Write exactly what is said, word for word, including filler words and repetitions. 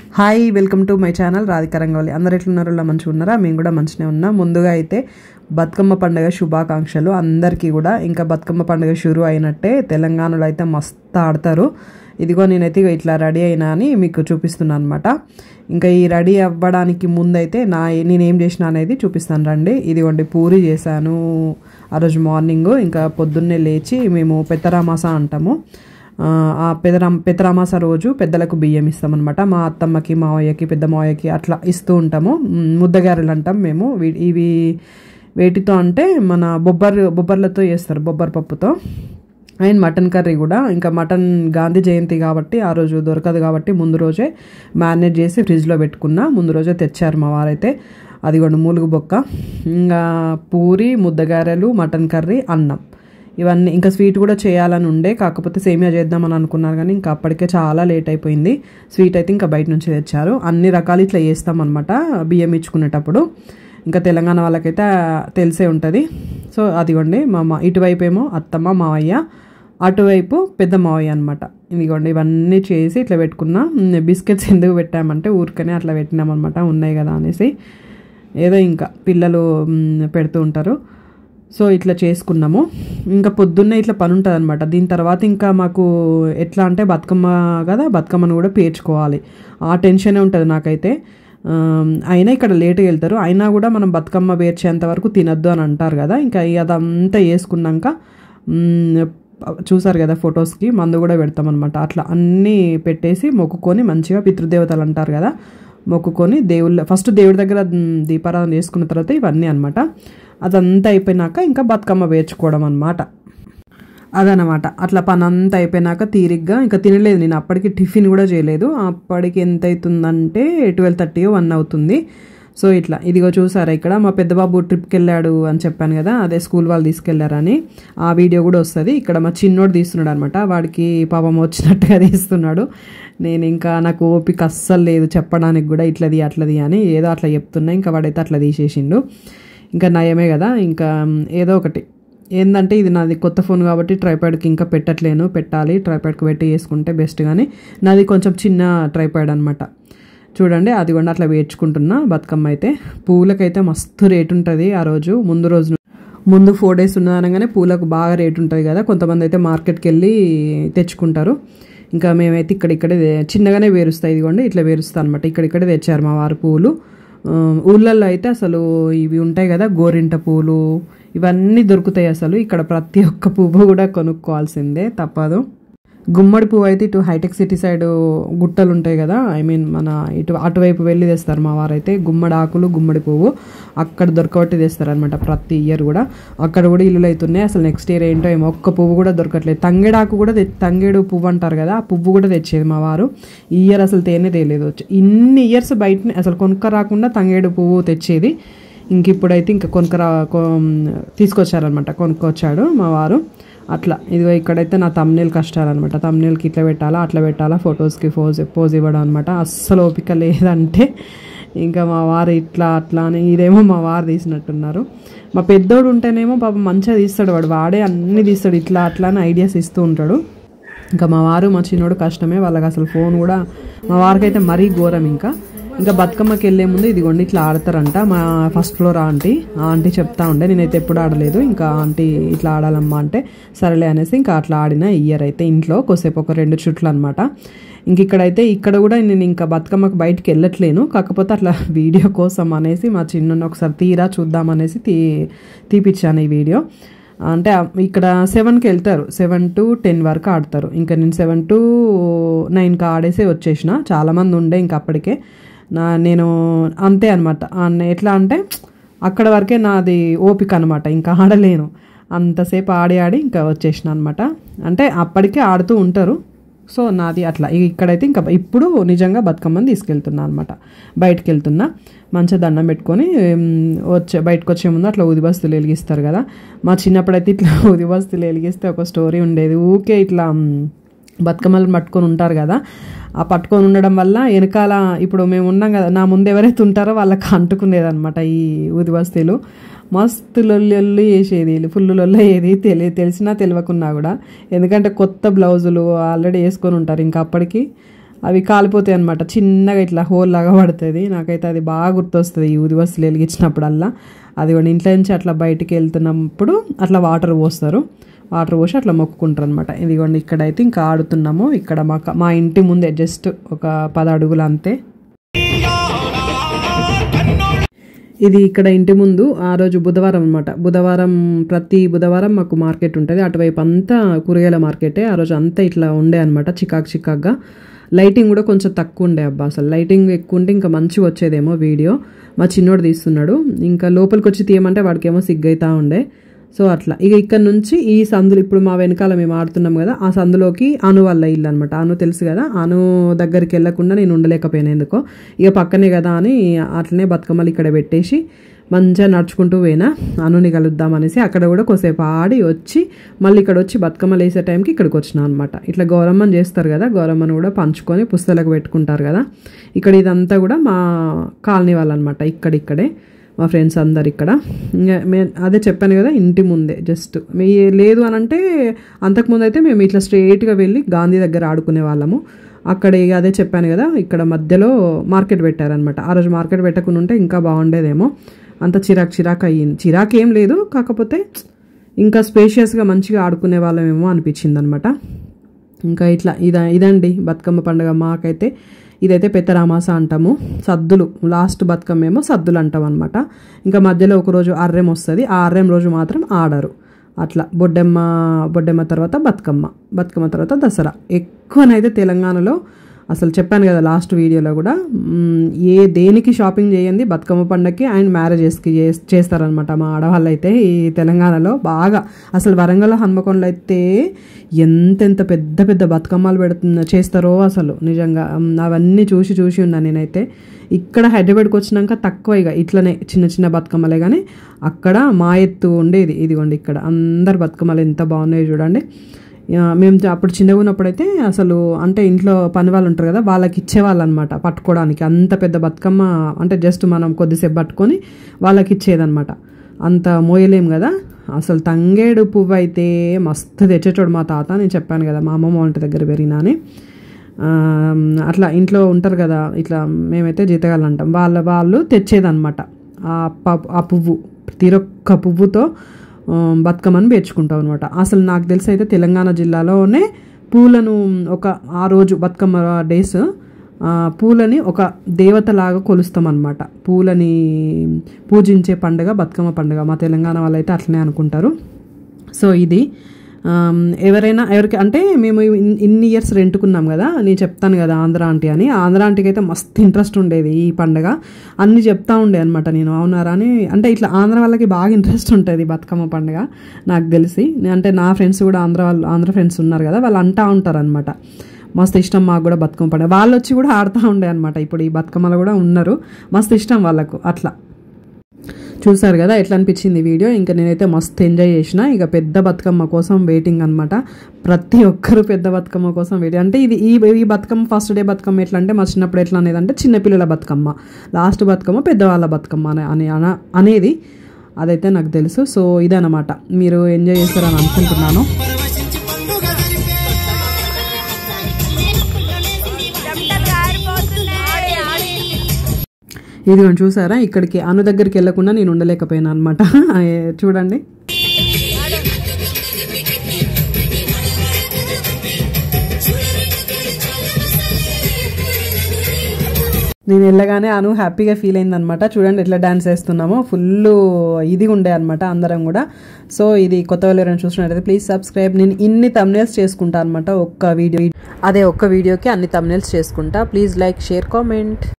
Hi welcome to my channel Radhika Rangavalli. అందరు ఎట్లున్నారో మంచిగా ఉన్నారా? మేము కూడా మంచిగా ఉన్నాం. ముందుగా అయితే బతుకమ్మ పండుగ శుభాకాంక్షలు అందరికీ కూడా. ఇంకా బతుకమ్మ పండుగ షురు అయినట్టే. తెలంగాణలో అయితే మస్తు ఆడతారు. ఇదిగో నేనైతే ఇట్లా రెడీ అయినా అని మీకు చూపిస్తున్నాను అనమాట. ఇంకా ఈ రెడీ అవ్వడానికి ముందైతే నా నేనేం చేసిన అనేది చూపిస్తాను రండి. ఇదిగోండి పూరి చేశాను ఆ రోజు మార్నింగ్. ఇంకా పొద్దున్నే లేచి మేము పెత్తరామాస అంటాము. ఆ పెదరా పెత్తరామాస రోజు పెద్దలకు బియ్యం ఇస్తామన్నమాట. మా అత్తమ్మకి, మావయ్యకి, పెద్ద మావయ్యకి అట్లా ఇస్తూ ఉంటాము. ముద్దగారెలు అంటాం మేము. ఇవి వేటితో అంటే మన బొబ్బర్ బొబ్బర్లతో చేస్తారు, బొబ్బర్ పప్పుతో. అండ్ మటన్ కర్రీ కూడా. ఇంకా మటన్ గాంధీ జయంతి కాబట్టి ఆ రోజు దొరకదు కాబట్టి ముందు రోజే మ్యారినేట్ చేసి ఫ్రిడ్జ్లో పెట్టుకున్నా. ముందు రోజే తెచ్చారు మా వారైతే. అదిగోండి మూలుగు బొక్క, ఇంకా పూరి, ముద్దగారెలు, మటన్ కర్రీ, అన్నం, ఇవన్నీ. ఇంకా స్వీట్ కూడా చేయాలని ఉండే, కాకపోతే సేమియా చేద్దామని అనుకున్నారు కానీ ఇంకా అప్పటికే చాలా లేట్ అయిపోయింది. స్వీట్ అయితే ఇంకా బయట నుంచి తెచ్చారు. అన్ని రకాలు ఇట్లా చేస్తామన్నమాట బియ్యం ఇచ్చుకునేటప్పుడు. ఇంకా తెలంగాణ వాళ్ళకైతే తెలిసే ఉంటుంది. సో అదిగోండి మా ఇటువైపు ఏమో అత్తమ్మ, మావయ్య, అటువైపు పెద్ద మావయ్య అనమాట. ఇదిగోండి ఇవన్నీ చేసి ఇట్లా పెట్టుకున్నా. బిస్కెట్స్ ఎందుకు పెట్టామంటే ఊరికనే అట్లా పెట్టినామన్నమాట, ఉన్నాయి కదా అనేసి. ఏదో ఇంకా పిల్లలు పెడుతూ ఉంటారు. సో ఇట్లా చేసుకున్నాము. ఇంకా పొద్దున్నే ఇట్లా పని ఉంటుంది అనమాట. దీని తర్వాత ఇంకా మాకు ఎట్లా అంటే బతుకమ్మ కదా, బతుకమ్మను కూడా పేర్చుకోవాలి. ఆ టెన్షనే ఉంటుంది నాకైతే. అయినా ఇక్కడ లేట్గా వెళ్తారు, అయినా కూడా మనం బతుకమ్మ పేర్చేంత వరకు తినద్దు అని అంటారు కదా. ఇంకా అదంతా వేసుకున్నాక చూసారు కదా ఫొటోస్కి మందు కూడా పెడతామన్నమాట. అట్లా అన్నీ పెట్టేసి మొక్కుకొని మంచిగా పితృదేవతలు అంటారు కదా, మొక్కుకొని దేవుళ్ళ ఫస్ట్ దేవుడి దగ్గర దీపారాధన చేసుకున్న తర్వాత ఇవన్నీ అనమాట. అదంతా అయిపోయినాక ఇంకా బతుకమ్మ పేర్చుకోవడం అనమాట. అదనమాట. అట్లా పని అంతా అయిపోయినాక తీరిగ్గా ఇంకా తినలేదు నేను. అప్పటికి టిఫిన్ కూడా చేయలేదు. అప్పటికి ఎంత అవుతుందంటే ట్వెల్వ్ థర్టీ వన్ అవుతుంది. సో ఇట్లా ఇదిగో చూసారా ఇక్కడ మా పెద్ద బాబు ట్రిప్కి వెళ్ళాడు అని చెప్పాను కదా, అదే స్కూల్ వాళ్ళు తీసుకెళ్లారని. ఆ వీడియో కూడా వస్తుంది. ఇక్కడ మా చిన్నోడు తీస్తున్నాడు అనమాట. వాడికి పాపం వచ్చినట్టుగా తీస్తున్నాడు. నేను ఇంకా నాకు ఓపిక అస్సలు లేదు చెప్పడానికి కూడా, ఇట్లది అట్లది అని ఏదో అట్లా చెప్తున్నా. ఇంకా వాడైతే అట్లా తీసేసిండు. ఇంకా నయమే కదా. ఇంకా ఏదో ఒకటి ఏంటంటే ఇది నాది కొత్త ఫోన్ కాబట్టి ట్రైపాడ్కి ఇంకా పెట్టట్లేను. పెట్టాలి, ట్రైపాడ్కి పెట్టి వేసుకుంటే బెస్ట్. కానీ నాది కొంచెం చిన్న ట్రైపాడ్ అనమాట. చూడండి అది కూడా అట్లా వేర్చుకుంటున్నా. బతుకమ్మ అయితే పూలకైతే మస్తు రేటు ఉంటుంది ఆ రోజు. ముందు రోజు ముందు ఫోర్ డేస్ ఉన్నదనగానే పూలకు బాగా రేటు ఉంటుంది కదా. కొంతమంది అయితే మార్కెట్కి వెళ్ళి తెచ్చుకుంటారు. ఇంకా మేమైతే ఇక్కడిక్కడే చిన్నగానే వేరుస్తాయి. ఇదిగోండి ఇట్లా వేరుస్తా అనమాట. ఇక్కడిక్కడే తెచ్చారు మా వారు పూలు. ఊళ్ళల్లో అయితే అసలు ఇవి ఉంటాయి కదా గోరింట పూలు, ఇవన్నీ దొరుకుతాయి అసలు. ఇక్కడ ప్రతి ఒక్క పువ్వు కూడా కొనుక్కోవాల్సిందే, తప్పదు. గుమ్మడి పువ్వు అయితే ఇటు హైటెక్ సిటీ సైడ్ గుట్టలు ఉంటాయి కదా, ఐ మీన్ మన ఇటు అటువైపు వెళ్ళి తెస్తారు మా వారైతే. గుమ్మడి ఆకులు, గుమ్మడి పువ్వు అక్కడ దొరకబట్టి తెస్తారు అనమాట ప్రతి ఇయర్ కూడా. అక్కడ కూడా ఇల్లులు అవుతున్నాయి. అసలు నెక్స్ట్ ఇయర్ ఏంటో ఏమో ఒక్క పువ్వు కూడా దొరకట్లేదు. తంగేడాకు కూడా తంగేడు పువ్వు అంటారు కదా, ఆ పువ్వు కూడా తెచ్చేది మా వారు. ఈ ఇయర్ అసలు తేనే తేలేదు. ఇన్ని ఇయర్స్ బయట అసలు కొనుక్క రాకుండా తంగేడు పువ్వు తెచ్చేది. ఇంక ఇప్పుడైతే ఇంకా కొనుక్క రా తీసుకొచ్చారనమాట, కొనుక్కొచ్చాడు మా వారు. అట్లా ఇదిగో ఇక్కడైతే నా తమ్నేల్ కష్టాలన్నమాట. తమ్నేల్కి ఇట్లా పెట్టాలా, అట్లా పెట్టాలా, ఫొటోస్కి పోజ్ పోజ్ ఇవ్వడం అనమాట. అస్సలు ఓపిక లేదంటే ఇంకా మా వారు ఇట్లా అట్లా అని. ఇదేమో మా వారు తీసినట్టున్నారు. మా పెద్దోడు ఉంటేనేమో పాపం మంచిగా తీస్తాడు, వాడు వాడే అన్నీ తీస్తాడు. ఇట్లా అట్లా అని ఐడియాస్ ఇస్తూ ఉంటాడు. ఇంకా మా వారు మా చిన్నోడు కష్టమే. వాళ్ళకి అసలు ఫోన్ కూడా మా వారికి అయితే మరీ ఘోరం. ఇంకా ఇంకా బతుకమ్మకి వెళ్ళే ముందు ఇదిగోండి ఇట్లా ఆడతారంట మా ఫస్ట్ ఫ్లోర్ ఆంటీ. ఆ ఆంటీ చెప్తా ఉండే, నేనైతే ఎప్పుడు ఆడలేదు. ఇంకా ఆంటీ ఇట్లా ఆడాలమ్మా అంటే సరేలే అనేసి ఇంకా అట్లా ఆడిన. ఇయర్ అయితే ఇంట్లో కొద్దిసేపు ఒక రెండు చుట్లు అనమాట. ఇంక ఇక్కడైతే ఇక్కడ కూడా నేను ఇంకా బతుకమ్మకి బయటికి వెళ్ళట్లేను. కాకపోతే అట్లా వీడియో కోసం అనేసి మా చిన్న ఒకసారి తీరా చూద్దామనేసి తీ తీపిచ్చాను ఈ వీడియో. అంటే ఇక్కడ సెవెన్కి వెళ్తారు, సెవెన్ టు టెన్ వరకు ఆడతారు. ఇంకా నేను సెవెన్ టు నైన్కి ఆడేసి వచ్చేసిన. చాలామంది ఉండే ఇంకా అప్పటికే. నా నేను అంతే అనమాట. ఎట్లా అంటే అక్కడ వరకే నాది ఓపిక అనమాట, ఇంకా ఆడలేను. అంతసేపు ఆడి ఆడి ఇంకా వచ్చేసిన అనమాట. అంటే అప్పటికే ఆడుతూ ఉంటారు. సో నాది అట్లా. ఇక్కడైతే ఇంకా ఇప్పుడు నిజంగా బతుకమ్మని తీసుకెళ్తున్నా అనమాట. బయటకు వెళ్తున్నా, మంచిగా దండం పెట్టుకొని వచ్చే బయటకు వచ్చే ముందు అట్లా ఉదిబస్తులు వెలిగిస్తారు కదా. మా చిన్నప్పుడైతే ఇట్లా ఉదిబస్తులు వెలిగిస్తే ఒక స్టోరీ ఉండేది. ఊకే ఇట్లా బతుకమ్మలు పట్టుకొని ఉంటారు కదా, ఆ పట్టుకొని ఉండడం వల్ల వెనకాల ఇప్పుడు మేము ఉన్నాం కదా, నా ముందు ఎవరైతే ఉంటారో వాళ్ళకి అంటుకునేదనమాట ఈ ఊదిబస్తీలు. మస్తు లొల్లి వేసేది, ఫుల్ లొల్లి అయ్యేది. తెలి తెలిసినా తెలియకున్నా కూడా. ఎందుకంటే కొత్త బ్లౌజులు ఆల్రెడీ వేసుకొని ఉంటారు ఇంకా అప్పటికి. అవి కాలిపోతాయి అనమాట, చిన్నగా ఇట్లా హోల్ లాగా పడుతుంది. నాకైతే అది బాగా గుర్తొస్తుంది ఈ ఊది బస్సులు వెలిగించినప్పుడల్లా. అది కూడా ఇంట్లో నుంచి అట్లా బయటికి వెళ్తున్నప్పుడు అట్లా వాటర్ పోస్తారు, వాటర్ పోసి అట్లా మొక్కుకుంటారు అనమాట. ఇదిగోండి ఇక్కడైతే ఇంకా ఆడుతున్నాము. ఇక్కడ మా మా ఇంటి ముందే జస్ట్ ఒక పది అడుగులు అంతే. ఇది ఇక్కడ ఇంటి ముందు ఆ రోజు బుధవారం అనమాట. బుధవారం ప్రతి బుధవారం మాకు మార్కెట్ ఉంటుంది, అటువైపు అంతా కూరగాయల మార్కెటే. ఆ రోజు అంతా ఇట్లా ఉండే అనమాట, చికాక్ చికాక్గా. లైటింగ్ కూడా కొంచెం తక్కువ ఉండే అబ్బా, అసలు లైటింగ్ ఎక్కువ ఉంటే ఇంకా మంచిగా వచ్చేదేమో వీడియో. మా చిన్నోడు తీస్తున్నాడు, ఇంకా లోపలికి వచ్చి తీయమంటే వాడికేమో సిగ్గైతా ఉండే. సో అట్లా ఇక ఇక్కడ నుంచి ఈ సందులు, ఇప్పుడు మా వెనకాల మేము ఆడుతున్నాం కదా, ఆ సందులోకి అను వాళ్ళ ఇల్లు అనమాట. అను తెలుసు కదా, అను దగ్గరికి వెళ్ళకుండా నేను ఉండలేకపోయాను ఎందుకో. ఇక పక్కనే కదా అని అట్లనే బతుకమ్మలు ఇక్కడ పెట్టేసి మంచిగా నడుచుకుంటూ పోయినా అనుని కలుద్దాం అనేసి. అక్కడ కూడా కొద్దిసేపు ఆడి వచ్చి మళ్ళీ ఇక్కడ వచ్చి బతుకమ్మలు వేసే టైంకి ఇక్కడికి వచ్చినా అనమాట. ఇట్లా గౌరమ్మని చేస్తారు కదా, గౌరమ్మను కూడా పంచుకొని పుస్తలకు పెట్టుకుంటారు కదా. ఇక్కడ ఇదంతా కూడా మా కాలనీ వాళ్ళు అనమాట, ఇక్కడిక్కడే మా ఫ్రెండ్స్ అందరు ఇక్కడ. ఇంకా మే అదే చెప్పాను కదా, ఇంటి ముందే జస్ట్. మీ లేదు అని అంటే అంతకుముందు అయితే మేము ఇట్లా స్ట్రైట్గా వెళ్ళి గాంధీ దగ్గర ఆడుకునే వాళ్ళము. అక్కడ అదే చెప్పాను కదా, ఇక్కడ మధ్యలో మార్కెట్ పెట్టారనమాట. ఆ రోజు మార్కెట్ పెట్టకుండా ఉంటే ఇంకా బాగుండేదేమో. అంత చిరాకు చిరాకు అయ్యింది. చిరాకు ఏం లేదు, కాకపోతే ఇంకా స్పేషియస్గా మంచిగా ఆడుకునే వాళ్ళమేమో అనిపించింది అనమాట. ఇంకా ఇట్లా ఇదా ఇదండి బతుకమ్మ పండుగ మాకైతే. ఇదైతే పెద్దరామాస అంటాము, సద్దులు లాస్ట్ బతుకమ్మ ఏమో సద్దులు అంటాం అనమాట. ఇంకా మధ్యలో ఒకరోజు అర్రెం వస్తుంది, ఆ అర్రెం రోజు మాత్రం ఆడరు. అట్లా బొడ్డెమ్మ బొడ్డెమ్మ తర్వాత బతుకమ్మ, బతుకమ్మ తర్వాత దసరా. ఎక్కువనైతే తెలంగాణలో అసలు చెప్పాను కదా లాస్ట్ వీడియోలో కూడా, ఏ దేనికి షాపింగ్ చేయండి బతుకమ్మ పండగకి అండ్ మ్యారేజెస్కి చేస్తారనమాట మా ఆడవాళ్ళు అయితే ఈ తెలంగాణలో బాగా. అసలు వరంగల్ హన్మకొండలో అయితే ఎంతెంత పెద్ద పెద్ద బతుకమ్మలు పెడుతున్న చేస్తారో అసలు నిజంగా. అవన్నీ చూసి చూసి ఉన్నాను నేనైతే. ఇక్కడ హైదరాబాద్కి వచ్చినాక తక్కువ ఇక ఇట్లనే చిన్న చిన్న బతుకమ్మలే, కానీ అక్కడ మా ఎత్తు ఉండేది. ఇదిగోండి ఇక్కడ అందరు బతుకమ్మలు ఎంత బాగున్నాయి చూడండి. మేము అప్పుడు చిన్నగా ఉన్నప్పుడైతే అసలు అంటే ఇంట్లో పని వాళ్ళు ఉంటారు కదా, వాళ్ళకి ఇచ్చేవాళ్ళు అనమాట పట్టుకోవడానికి. అంత పెద్ద బతుకమ్మ అంటే జస్ట్ మనం కొద్దిసేపు పట్టుకొని వాళ్ళకి ఇచ్చేదనమాట, అంత మోయలేం కదా. అసలు తంగేడు పువ్వు అయితే మస్తు తెచ్చేటోడు మా తాత. నేను చెప్పాను కదా మా అమ్మమ్మ వంట దగ్గర పెరిగినా అని. అట్లా ఇంట్లో ఉంటారు కదా, ఇట్లా మేమైతే జీతగాళ్ళు అంటాం, వాళ్ళ వాళ్ళు తెచ్చేదనమాట ఆ పువ్వు. తీరొక్క పువ్వుతో బతుకమ్మని పేర్చుకుంటాం అనమాట. అసలు నాకు తెలిసి అయితే తెలంగాణ జిల్లాలోనే పూలను ఒక ఆ రోజు బతుకమ్మ డేస్ పూలని ఒక దేవతలాగా కొలుస్తాం అనమాట. పూలని పూజించే పండుగ బతుకమ్మ పండుగ. మా తెలంగాణ వాళ్ళు అయితే అట్లనే అనుకుంటారు. సో ఇది ఎవరైనా ఎవరికి అంటే మేము ఇన్ని ఇయర్స్ రెంటుకున్నాం కదా, నేను చెప్తాను కదా ఆంధ్ర ఆంటీ అని. ఆంధ్ర ఆంటీకి అయితే మస్తు ఇంట్రెస్ట్ ఉండేది ఈ పండుగ, అన్నీ చెప్తా ఉండే అనమాట నేను. అవునారా అని అంటే ఇట్లా ఆంధ్ర వాళ్ళకి బాగా ఇంట్రెస్ట్ ఉంటుంది బతుకమ్మ పండుగ నాకు తెలిసి. అంటే నా ఫ్రెండ్స్ కూడా ఆంధ్ర వాళ్ళు ఆంధ్ర ఫ్రెండ్స్ ఉన్నారు కదా, వాళ్ళు అంటూ ఉంటారు అనమాట మస్తు ఇష్టం మాకు కూడా బతుకమ్మ పండుగ. వాళ్ళు వచ్చి కూడా ఆడుతూ ఉండే అనమాట. ఇప్పుడు ఈ బతుకమ్మలో కూడా ఉన్నారు, మస్తు ఇష్టం వాళ్ళకు. అట్లా చూసారు కదా ఎట్లా అనిపించింది వీడియో. ఇంకా నేనైతే మస్తు ఎంజాయ్ చేసిన. ఇక పెద్ద బతుకమ్మ కోసం వెయిటింగ్ అనమాట. ప్రతి ఒక్కరు పెద్ద బతుకమ్మ కోసం వెయిటింగ్. అంటే ఇది ఈ ఈ బతుకమ్మ ఫస్ట్ డే బతుకమ్మ ఎట్లా అంటే మా చిన్నప్పుడు ఎట్లా అనేది అంటే చిన్నపిల్లల బతుకమ్మ, లాస్ట్ బతుకమ్మ పెద్దవాళ్ళ బతుకమ్మ అని అనేది అదైతే నాకు తెలుసు. సో ఇదన్నమాట, మీరు ఎంజాయ్ చేస్తారని అనుకుంటున్నాను. ఇదిగోండి చూసారా, ఇక్కడికి అను దగ్గరికి వెళ్ళకుండా నేను ఉండలేకపోయినా అనమాట. చూడండి నేను వెళ్ళగానే అను హ్యాపీగా ఫీల్ అయింది అనమాట. చూడండి ఎట్లా డాన్స్ వేస్తున్నామో, ఫుల్ ఇది ఉండే అనమాట అందరం కూడా. సో ఇది కొత్త వాళ్ళు ఎవరైనా చూసినట్టయితే ప్లీజ్ సబ్స్క్రైబ్. నేను ఇన్ని థంబ్నెయిల్స్ చేసుకుంటా అనమాట ఒక్క వీడియో, అదే ఒక్క వీడియోకి అన్ని థంబ్నెయిల్స్ చేసుకుంటా. Please like, share, comment.